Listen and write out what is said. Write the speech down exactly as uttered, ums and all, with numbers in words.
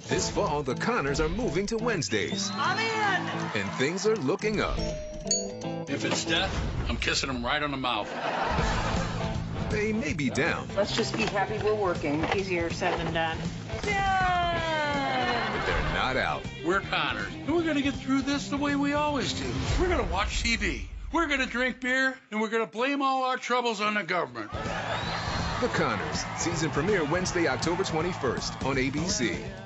This fall, the Connors are moving to Wednesdays. I'm in! And things are looking up. If it's death, I'm kissing him right on the mouth. They may be down. Let's just be happy we're working. Easier said than done. But they're not out. We're Connors, and we're going to get through this the way we always do. We're going to watch T V. We're going to drink beer, and we're going to blame all our troubles on the government. The Connors, season premiere Wednesday, October twenty-first on A B C.